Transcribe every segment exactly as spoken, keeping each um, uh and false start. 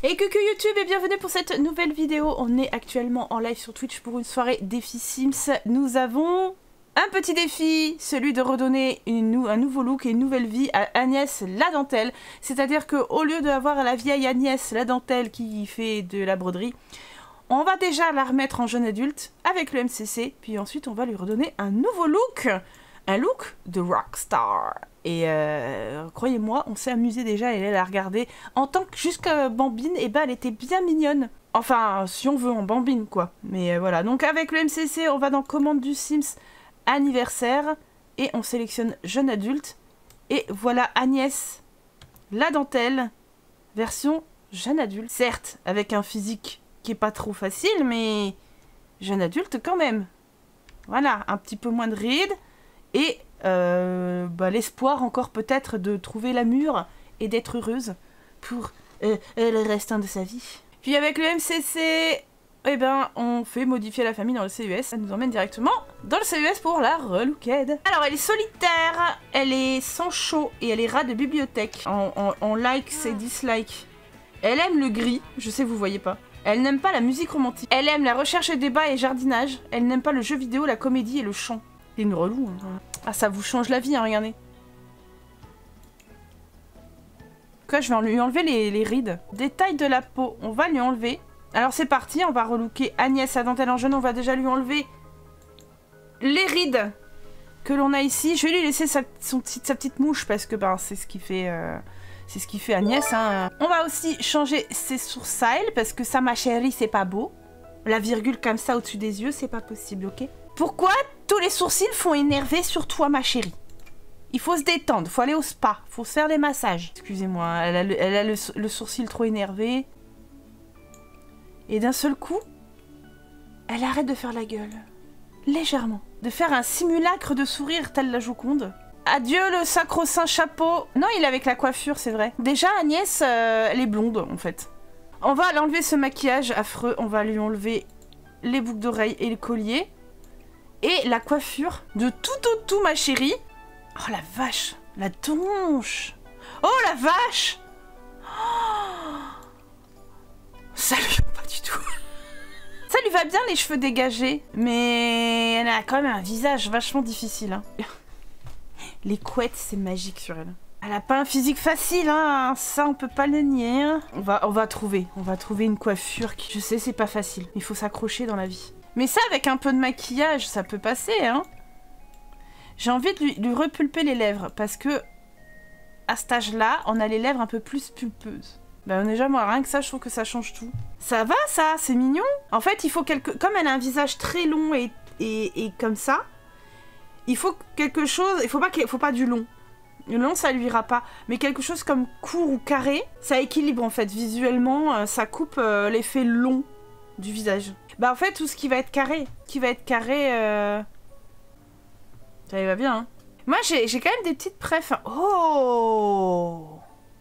Et coucou YouTube et bienvenue pour cette nouvelle vidéo. On est actuellement en live sur Twitch pour une soirée défi Sims. Nous avons un petit défi, celui de redonner une, un nouveau look et une nouvelle vie à Agnès la dentelle. C'est-à-dire qu'au lieu d'avoir la vieille Agnès la dentelle qui fait de la broderie, on va déjà la remettre en jeune adulte avec le M C C. Puis ensuite on va lui redonner un nouveau look. Un look de rockstar. Et euh, croyez-moi, on s'est amusé déjà, elle l'a regardée. En tant que jusqu'à Bambine, et eh ben elle était bien mignonne. Enfin, si on veut, en Bambine, quoi. Mais euh, voilà, donc avec le M C C, on va dans commande du Sims anniversaire. Et on sélectionne jeune adulte. Et voilà Agnès, la dentelle, version jeune adulte. Certes, avec un physique qui est pas trop facile, mais jeune adulte quand même. Voilà, un petit peu moins de rides. Et euh, bah, l'espoir encore peut-être de trouver l'amour et d'être heureuse pour euh, euh, le restant de sa vie. Puis avec le M C C, eh ben, on fait modifier la famille dans le C U S. Ça nous emmène directement dans le C U S pour la relooked. Alors elle est solitaire, elle est sans chaud et elle est rat de bibliothèque. En, en, en likes et dislikes. Elle aime le gris, je sais vous voyez pas. Elle n'aime pas la musique romantique. Elle aime la recherche et débat et jardinage. Elle n'aime pas le jeu vidéo, la comédie et le chant. C'est une relou. Hein. Ah, ça vous change la vie, hein, regardez. Quoi, je vais lui enlever les, les rides. Détail de la peau, on va lui enlever. Alors c'est parti, on va relooker Agnès la dentelle en jeune. On va déjà lui enlever les rides que l'on a ici. Je vais lui laisser sa, son petit, sa petite mouche parce que ben, c'est ce qui fait... Euh... C'est ce qui fait Agnès. Hein. On va aussi changer ses sourcils parce que ça, ma chérie, c'est pas beau. La virgule comme ça au-dessus des yeux, c'est pas possible, ok? Pourquoi tous les sourcils font énerver sur toi, ma chérie? Il faut se détendre, faut aller au spa, faut se faire des massages. Excusez-moi, elle a, le, elle a le, le sourcil trop énervé. Et d'un seul coup, elle arrête de faire la gueule. Légèrement. De faire un simulacre de sourire tel la Joconde. Adieu le sacro-saint chapeau. Non, il est avec la coiffure, c'est vrai. Déjà, Agnès, euh, elle est blonde, en fait. On va l'enlever ce maquillage affreux. On va lui enlever les boucles d'oreilles et le collier. Et la coiffure de tout au tout, ma chérie. Oh, la vache. La tronche. Oh, la vache. Oh. Ça lui va pas du tout. Ça lui va bien, les cheveux dégagés. Mais elle a quand même un visage vachement difficile. Hein. Les couettes, c'est magique sur elle. Elle a pas un physique facile, hein. Ça, on peut pas le nier. Hein. On va, on va trouver. On va trouver une coiffure qui... Je sais, c'est pas facile. Il faut s'accrocher dans la vie. Mais ça, avec un peu de maquillage, ça peut passer, hein. J'ai envie de lui, lui repulper les lèvres, parce que à cet âge-là, on a les lèvres un peu plus pulpeuses. Ben, déjà, moi, rien que ça, je trouve que ça change tout. Ça va, ça, c'est mignon. En fait, il faut quelque... Comme elle a un visage très long et, et, et comme ça, il faut quelque chose... Il faut pas, qu'il... faut pas du long. Le long, ça lui ira pas. Mais quelque chose comme court ou carré, ça équilibre, en fait. Visuellement, ça coupe euh, l'effet long du visage. Bah en fait tout ce qui va être carré, qui va être carré, euh... ça y va bien. Hein. Moi j'ai quand même des petites prefs. Oh,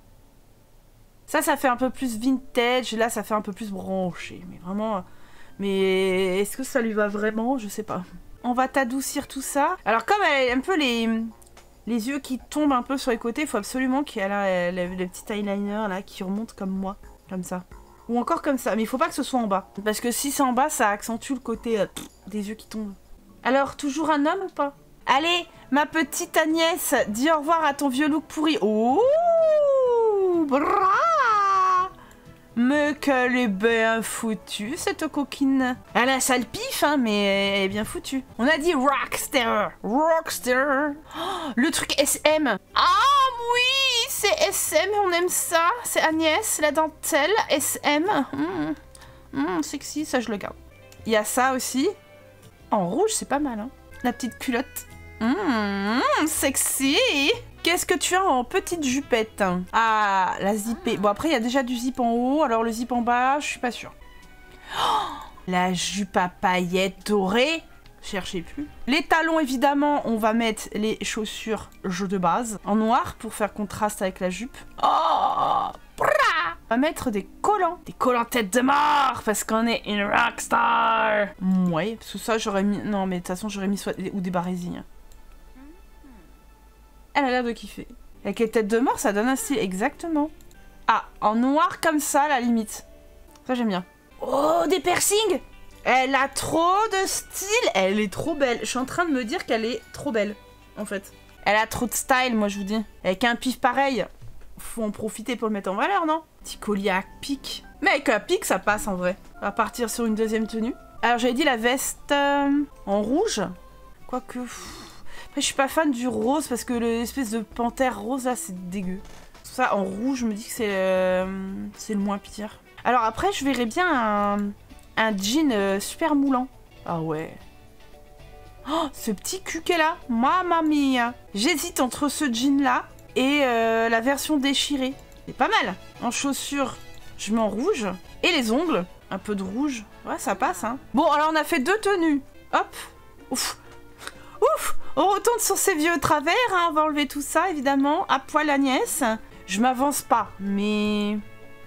ça ça fait un peu plus vintage, là ça fait un peu plus branché, mais vraiment. Mais est-ce que ça lui va vraiment? Je sais pas. On va t'adoucir tout ça. Alors comme elle a un peu les les yeux qui tombent un peu sur les côtés, il faut absolument qu'elle a les, les petits eyeliners là qui remontent comme moi, comme ça. Ou encore comme ça, mais il faut pas que ce soit en bas. Parce que si c'est en bas, ça accentue le côté euh, des yeux qui tombent. Alors, toujours un homme ou pas? Allez, ma petite Agnès, dis au revoir à ton vieux look pourri. Oh, bra! Mais qu'elle est bien foutue, cette coquine. Elle a un sale pif, hein, mais elle est bien foutue. On a dit rockstar. Rockstar. Oh, le truc S M. Ah oui, c'est S M, on aime ça. C'est Agnès, la dentelle, S M. Mmh. Mmh, sexy, ça je le garde. Il y a ça aussi. En rouge, c'est pas mal, hein. La petite culotte. Mmh, sexy. Qu'est-ce que tu as en petite jupette? Ah, la zippée. Bon, après, il y a déjà du zip en haut. Alors, le zip en bas, je suis pas sûre. Oh, la jupe à paillettes dorées. Cherchez plus. Les talons, évidemment, on va mettre les chaussures jeu de base en noir pour faire contraste avec la jupe. Oh, brah. On va mettre des collants. Des collants tête de mort parce qu'on est une rockstar. Ouais, parce que ça, j'aurais mis... Non, mais de toute façon, j'aurais mis soit... ou des barésilles. Elle a l'air de kiffer. Avec les têtes de mort, ça donne un style. Exactement. Ah, en noir comme ça, à la limite. Ça, j'aime bien. Oh, des piercings! Elle a trop de style. Elle est trop belle. Je suis en train de me dire qu'elle est trop belle, en fait. Elle a trop de style, moi, je vous dis. Avec un pif pareil, faut en profiter pour le mettre en valeur, non? Petit collier à pic. Mais avec un pic, ça passe, en vrai. On va partir sur une deuxième tenue. Alors, j'avais dit la veste euh, en rouge. Quoique... Après, je suis pas fan du rose, parce que l'espèce de panthère rose, là, c'est dégueu. Ça, en rouge, je me dis que c'est euh, c'est le moins pire. Alors après, je verrais bien un... Un jean euh, super moulant. Ah ouais. Oh, ce petit cul qu'elle a. Mamma mia. J'hésite entre ce jean là et euh, la version déchirée. C'est pas mal. En chaussures, je mets en rouge. Et les ongles, un peu de rouge. Ouais, ça passe, hein. Bon, alors on a fait deux tenues. Hop. Ouf. Ouf. On retourne sur ces vieux travers, hein. On va enlever tout ça, évidemment. À poil Agnès. Je m'avance pas, mais...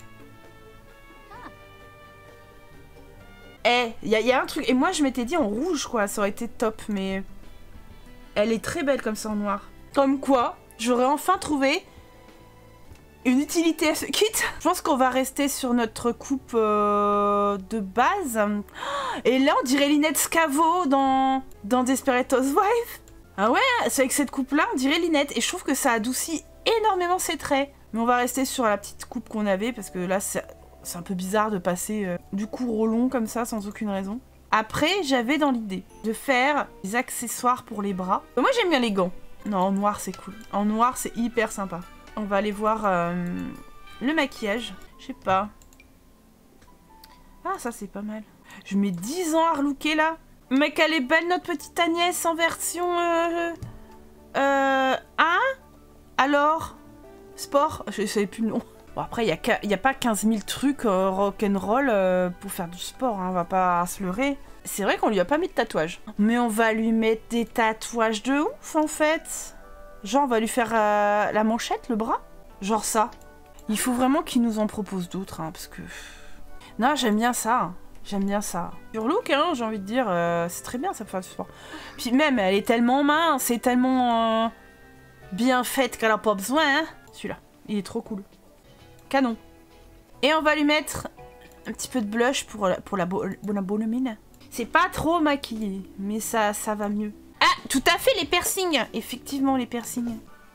Eh, il y, y a un truc. Et moi, je m'étais dit en rouge, quoi. Ça aurait été top, mais... Elle est très belle comme ça en noir. Comme quoi, j'aurais enfin trouvé une utilité à ce kit. Je pense qu'on va rester sur notre coupe euh, de base. Et là, on dirait Lynette Scavo dans, dans Desperate Housewives. Ah ouais, c'est avec cette coupe-là, on dirait Lynette. Et je trouve que ça adoucit énormément ses traits. Mais on va rester sur la petite coupe qu'on avait, parce que là, c'est... C'est un peu bizarre de passer euh, du court au long comme ça sans aucune raison. Après, j'avais dans l'idée de faire des accessoires pour les bras. Moi, j'aime bien les gants. Non, en noir, c'est cool. En noir, c'est hyper sympa. On va aller voir euh, le maquillage. Je sais pas. Ah, ça, c'est pas mal. Je mets dix ans à relooker, là. Mais qu'elle est belle, notre petite Agnès, en version... Euh... Euh... Hein? Alors? Sport? Je savais plus le nom. Bon, après, il n'y a, a pas quinze mille trucs euh, rock'n'roll euh, pour faire du sport, hein, on va pas se leurrer. C'est vrai qu'on lui a pas mis de tatouage. Mais on va lui mettre des tatouages de ouf, en fait. Genre, on va lui faire euh, la manchette, le bras. Genre ça. Il faut vraiment qu'il nous en propose d'autres, hein, parce que... Non, j'aime bien ça. J'aime bien ça. Sur look, hein, j'ai envie de dire, euh, c'est très bien, ça peut faire du sport. Puis même, elle est tellement mince, c'est tellement euh, bien faite qu'elle a pas besoin, hein. Celui-là, il est trop cool. Canon. Et on va lui mettre un petit peu de blush pour la, pour la, bo la bonne mine. C'est pas trop maquillé, mais ça, ça va mieux. Ah, tout à fait, les piercings. Effectivement, les piercings.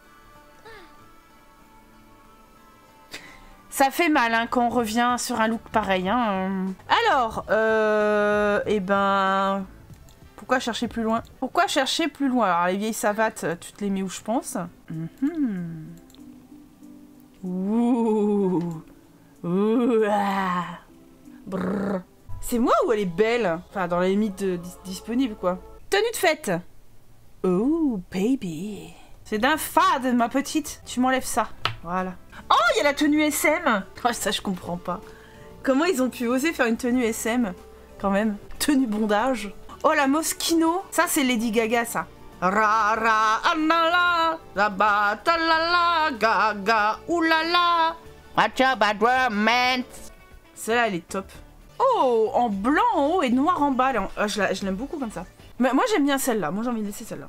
Ça fait mal hein, quand on revient sur un look pareil. Hein. Alors, euh, eh ben... Pourquoi chercher plus loin? Pourquoi chercher plus loin? Alors, les vieilles savates, tu te les mets où je pense. Mm-hmm. Ouh. Ouh. Ah. Brrr. C'est moi ou elle est belle? Enfin, dans les limites euh, dis disponibles, quoi. Tenue de fête. Oh, baby. C'est d'un fade, ma petite. Tu m'enlèves ça. Voilà. Oh, il y a la tenue S M. Oh, ça, je comprends pas. Comment ils ont pu oser faire une tenue S M? Quand même. Tenue bondage. Oh, la Moschino. Ça, c'est Lady Gaga, ça. Ra ra anala, la batalala, gaga, oulala. Watch out, bad romance. Celle-là, elle est top. Oh, en blanc en haut et noir en bas. Là. Oh, je l'aime beaucoup comme ça. Mais moi, j'aime bien celle-là. Moi, j'ai envie de laisser celle-là.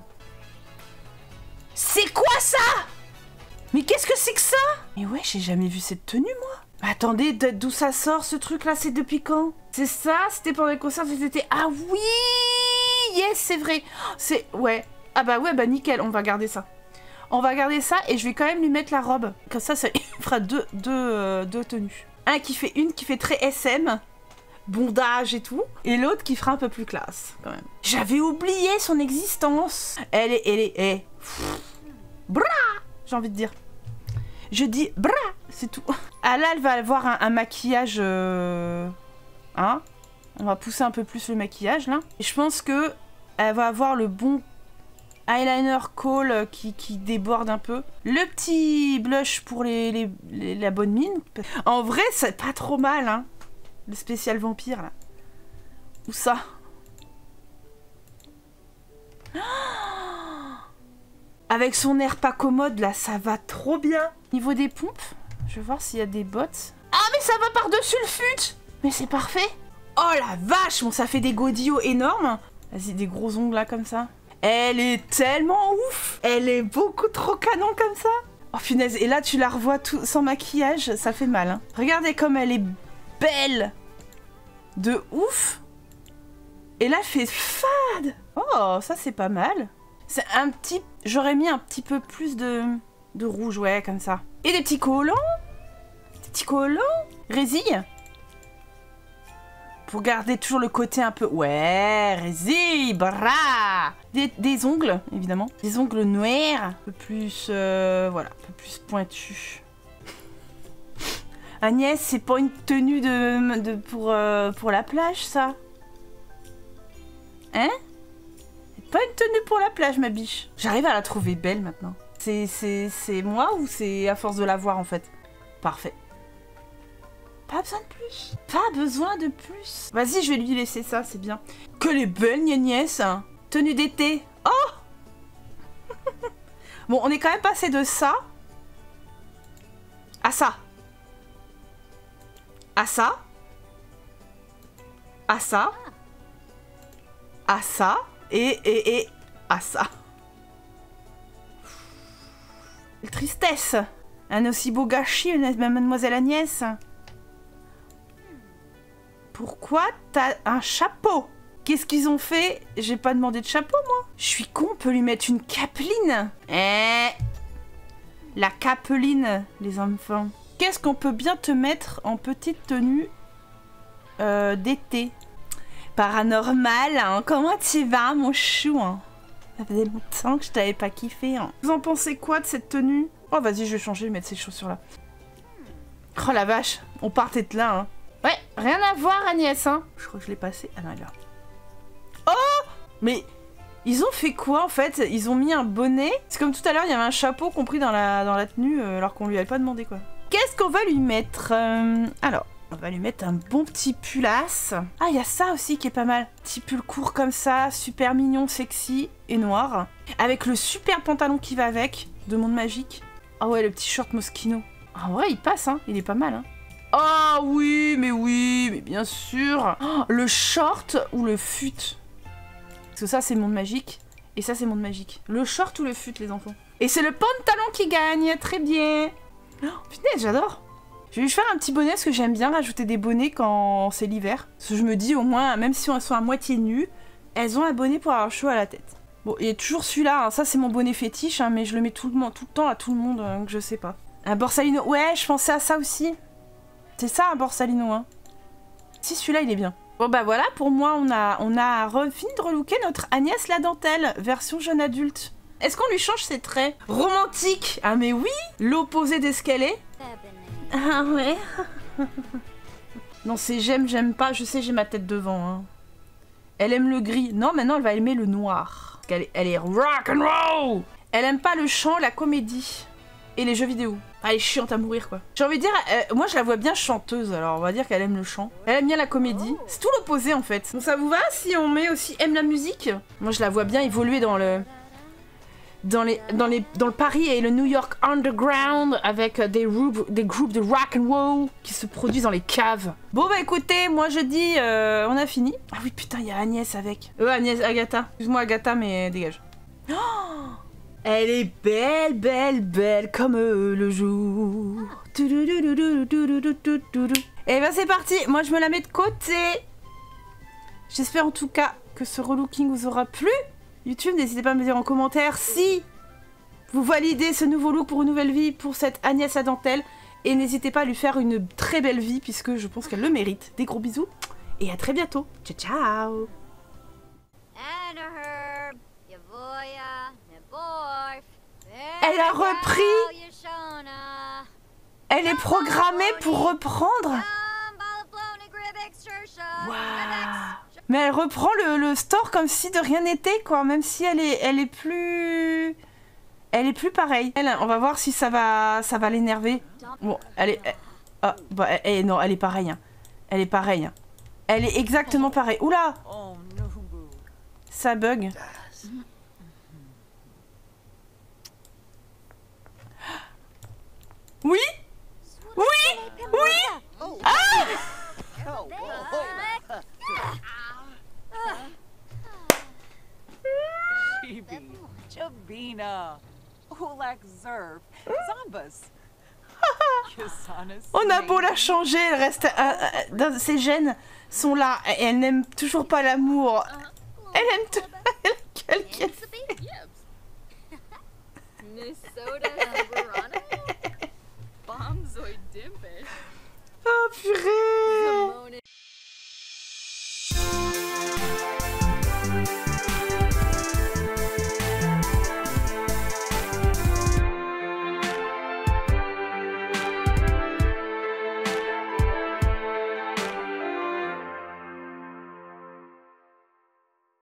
C'est quoi ça? Mais qu'est-ce que c'est que ça? Mais ouais, j'ai jamais vu cette tenue, moi. Mais attendez, d'où ça sort, ce truc-là? C'est depuis quand? C'est ça? C'était pendant les concerts cet été? Ah oui! Yes, c'est vrai. C'est... Ouais. Ah bah ouais, bah nickel, on va garder ça. On va garder ça et je vais quand même lui mettre la robe. Comme ça, ça fera deux, deux, euh, deux tenues. Un qui fait une qui fait très S M, bondage et tout. Et l'autre qui fera un peu plus classe, quand même. J'avais oublié son existence. Elle est... Elle est... Elle est... Bra! J'ai envie de dire. Je dis bra! C'est tout. Ah là, elle va avoir un, un maquillage... Euh... Hein? On va pousser un peu plus le maquillage, là. Et je pense que elle va avoir le bon... eyeliner kohl qui, qui déborde un peu. Le petit blush pour les, les, les, la bonne mine. En vrai, c'est pas trop mal, hein. Le spécial vampire, là. Où ça? Avec son air pas commode, là, ça va trop bien. Niveau des pompes, je vais voir s'il y a des bottes. Ah, mais ça va par-dessus le fut. Mais c'est parfait. Oh la vache, bon, ça fait des godillots énormes. Vas-y, des gros ongles, là, comme ça. Elle est tellement ouf. Elle est beaucoup trop canon comme ça. Oh punaise, et là tu la revois tout sans maquillage, ça fait mal. Hein. Regardez comme elle est belle. De ouf. Et là elle fait fade. Oh, ça c'est pas mal. C'est un petit... J'aurais mis un petit peu plus de... de rouge, ouais, comme ça. Et des petits collants. Des petits collants. Résille. Pour garder toujours le côté un peu... Ouais, résille, bra. Des, des ongles, évidemment. Des ongles noirs. Un peu plus... Euh, voilà, un peu plus pointus. Agnès, c'est pas une tenue de, de pour, euh, pour la plage, ça. Hein? C'est pas une tenue pour la plage, ma biche. J'arrive à la trouver belle, maintenant. C'est moi ou c'est à force de la voir, en fait? Parfait. Pas besoin de plus. Pas besoin de plus. Vas-y, je vais lui laisser ça, c'est bien. Que les belles Niagnès. Tenue d'été. Oh. Bon, on est quand même passé de ça à ça. À ça. À ça. À ça. Et, et, et à ça. Quelle tristesse. Un aussi beau gâchis, mademoiselle Agnès. Pourquoi t'as un chapeau? Qu'est-ce qu'ils ont fait? J'ai pas demandé de chapeau, moi. Je suis con, on peut lui mettre une capeline. Eh, la capeline, les enfants. Qu'est-ce qu'on peut bien te mettre en petite tenue euh, d'été? Paranormal, hein. Comment tu vas, mon chou, hein? Ça faisait longtemps que je t'avais pas kiffé. Hein. Vous en pensez quoi de cette tenue? Oh, vas-y, je vais changer, mettre ces chaussures-là. Oh la vache, on partait de là, hein. Ouais, rien à voir, Agnès, hein. Je crois que je l'ai passé. Ah non, elle est là. Oh! Mais ils ont fait quoi, en fait? Ils ont mis un bonnet. C'est comme tout à l'heure, il y avait un chapeau compris dans la, dans la tenue, euh, alors qu'on lui avait pas demandé, quoi. Qu'est-ce qu'on va lui mettre? euh, Alors, on va lui mettre un bon petit pullasse. Ah, il y a ça aussi qui est pas mal. Petit pull court comme ça, super mignon, sexy et noir. Avec le super pantalon qui va avec, de Monde Magique. Ah ouais, le petit short Moschino. En vrai, il passe, hein. Il est pas mal, hein. Ah oui, mais oui, mais bien sûr. Oh, le short ou le fut? Parce que ça, c'est Monde Magique. Et ça, c'est Monde Magique. Le short ou le fut, les enfants? Et c'est le pantalon qui gagne. Très bien. Oh, putain, j'adore. Je vais lui faire un petit bonnet parce que j'aime bien rajouter des bonnets quand c'est l'hiver. Parce que je me dis, au moins, même si elles sont à moitié nues, elles ont un bonnet pour avoir chaud à la tête. Bon, il y a toujours celui-là. Hein. Ça, c'est mon bonnet fétiche, hein, mais je le mets tout le, tout le temps à tout le monde, hein, que je sais pas. Un borsalino. Ouais, je pensais à ça aussi. C'est ça, un borsalino, hein. Si, celui-là, il est bien. Bon, bah voilà, pour moi, on a, on a fini de relooker notre Agnès la dentelle, version jeune adulte. Est-ce qu'on lui change ses traits? Romantique. Ah, mais oui. L'opposé de ce qu'elle est. Ah ouais. Non, c'est j'aime, j'aime pas. Je sais, j'ai ma tête devant. Hein. Elle aime le gris. Non, maintenant, elle va aimer le noir. Parce qu'elle est, elle est rock and roll. Elle aime pas le chant, la comédie et les jeux vidéo. Ah, elle est chiante à mourir, quoi. J'ai envie de dire, euh, moi, je la vois bien chanteuse. Alors, on va dire qu'elle aime le chant. Elle aime bien la comédie. C'est tout l'opposé, en fait. Bon, ça vous va si on met aussi aime la musique? Moi, je la vois bien évoluer dans le... Dans, les, dans, les, dans le Paris et le New York Underground avec des, des groupes de rock and roll qui se produisent dans les caves. Bon bah écoutez, moi je dis, euh, on a fini. Ah oui putain, il y a Agnès avec. Euh Agnès, Agatha. Excuse-moi Agatha, mais dégage. Oh, elle est belle, belle, belle comme le jour. Et ben c'est parti, moi je me la mets de côté. J'espère en tout cas que ce relooking vous aura plu. YouTube, n'hésitez pas à me dire en commentaire si vous validez ce nouveau look pour une nouvelle vie pour cette Agnès à dentelle. Et n'hésitez pas à lui faire une très belle vie puisque je pense qu'elle le mérite. Des gros bisous et à très bientôt. Ciao, ciao. Elle a repris. Elle est programmée pour reprendre. Waouh. Mais elle reprend le, le store comme si de rien n'était, quoi. Même si elle est, elle est plus... Elle est plus pareille. Elle, on va voir si ça va, ça va l'énerver. Bon, elle est... Elle, ah, bah, elle, elle, non, elle est pareille. Hein. Elle est pareille. Hein. Elle est exactement pareille. Oula! Ça bug. Oui? Oui? Oui? Ah! Chibi, Chabina, Ulak Zerf, On a beau la changer, elle reste... euh, euh, dans ses gènes sont là. Et elle n'aime toujours pas l'amour. Elle aime tout... Elle a Oh purée.